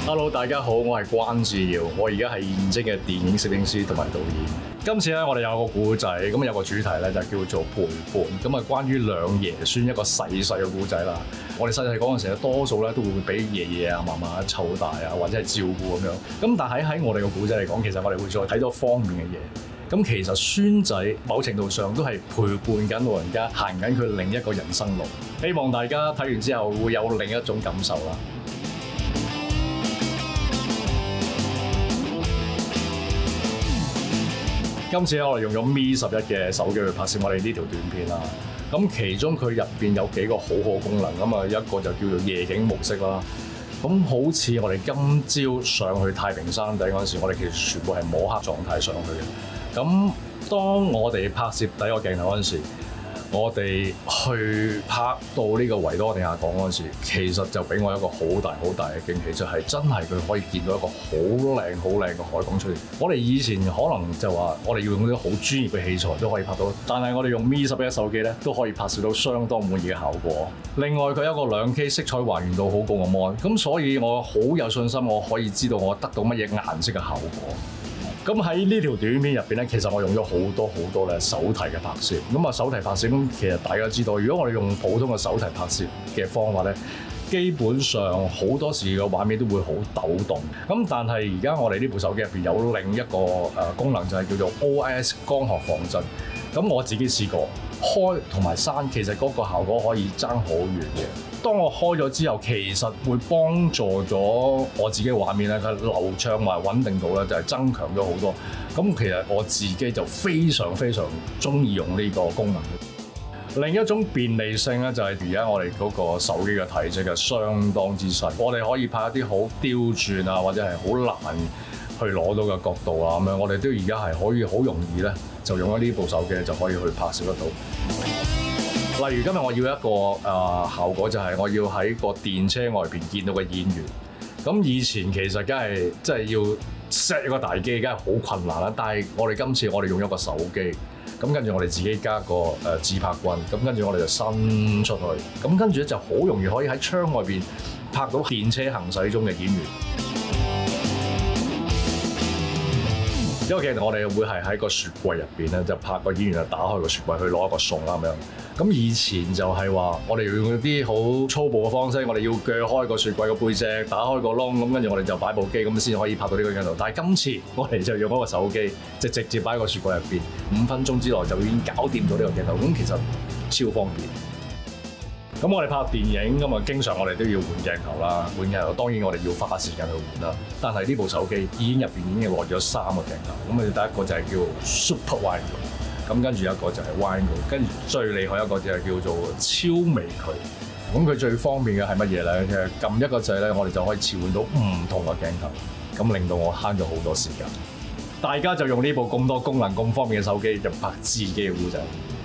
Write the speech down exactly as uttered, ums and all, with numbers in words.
Hello， 大家好，我係關智耀，我而家係現職嘅電影攝影師同埋導演。今次咧，我哋有個故仔，咁有個主題咧就叫做陪伴，咁啊關於兩爺孫一個細細嘅故仔啦。我哋細細嗰陣時咧，多數咧都會俾爺爺啊、嫲嫲湊大啊，或者係照顧咁樣。咁但係喺我哋個故仔嚟講，其實我哋會再睇多方面嘅嘢。咁其實孫仔某程度上都係陪伴緊老人家行緊佢另一個人生路。希望大家睇完之後會有另一種感受啦。今次咧，我哋用咗 Mi 十一嘅手機去拍攝我哋呢條短片啦。咁其中佢入邊有幾個好好功能，咁啊一個就叫做夜景模式啦。咁好似我哋今朝上去太平山頂嗰陣時，我哋其實全部係摸黑狀態上去嘅。咁當我哋拍攝第一個鏡頭嗰陣時，我哋去拍到呢個維多利亞港嗰陣時，其實就俾我一個好大好大嘅驚喜，就係真係佢可以見到一個好靚好靚嘅海港出現。我哋以前可能就話我哋要用啲好專業嘅器材都可以拍到，但係我哋用 Mi 十一手機咧都可以拍攝到相當滿意嘅效果。另外佢有一個兩 K 色彩還原度好高嘅 mon， 咁所以我好有信心我可以知道我得到乜嘢顏色嘅效果。咁喺呢條短片入邊咧，其實我用咗好多好多咧手提嘅拍攝。咁啊手提拍攝咁，其實大家知道，如果我哋用普通嘅手提拍攝嘅方法咧，基本上好多時嘅畫面都會好抖動。咁但係而家我哋呢部手機入邊有另一個誒功能，就係叫做 O S 光學防震。咁我自己試過開同埋閂，其實嗰個效果可以爭好遠嘅。當我開咗之後，其實會幫助咗我自己嘅畫面咧，佢流暢同埋穩定度咧就係增強咗好多。咁其實我自己就非常非常中意用呢個功能。另一種便利性咧，就係而家我哋嗰個手機嘅體積係相當之細，我哋可以拍一啲好刁鑽啊，或者係好難去攞到嘅角度啊咁樣，我哋都而家係可以好容易咧，就用咗呢部手機就可以去拍攝得到。例如今日我要一個誒、呃、效果，就係我要喺個電車外邊見到個演員。咁以前其實梗係即係要 set 一個大機，梗係好困難啦。但係我哋今次我哋用一個手機，咁跟住我哋自己加個誒、呃、自拍棍，咁跟住我哋就伸出去，咁跟住咧就好容易可以喺窗外邊拍到電車行駛中嘅演員。因為其實我哋會係喺個雪櫃入邊咧，就拍個演員就打開個雪櫃去攞一個餸啦咁樣。咁以前就係話，我哋要用啲好粗暴嘅方式，我哋要鋸開個雪櫃個背脊，打開個窿，咁跟住我哋就擺部機，咁先可以拍到呢個鏡頭。但係今次我哋就用嗰個手機，就直接擺喺個雪櫃入邊，五分鐘之內就已經搞掂咗呢個鏡頭。咁其實超方便。咁我哋拍電影咁啊，經常我哋都要換鏡頭啦，換鏡頭當然我哋要花時間去換啦。但係呢部手機已經入邊已經內咗三個鏡頭，咁啊第一個就係叫 Super Wide， 咁跟住一個就係 Wide， 跟住最厲害一個就係叫做超微距。咁佢最方便嘅係乜嘢咧？其實撳一個掣咧，我哋就可以切換到唔同嘅鏡頭，咁令到我慳咗好多時間。大家就用呢部咁多功能咁方便嘅手機，就拍自己嘅故仔。